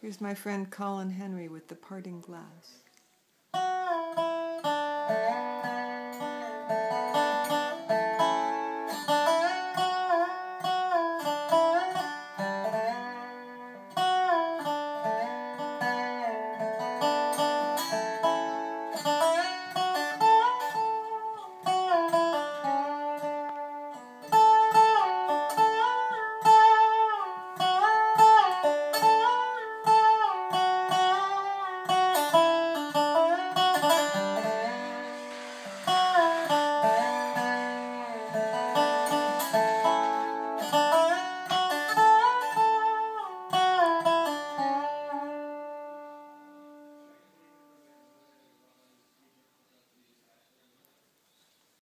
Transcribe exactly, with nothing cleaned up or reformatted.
Here's my friend Colin Henry with The Parting Glass.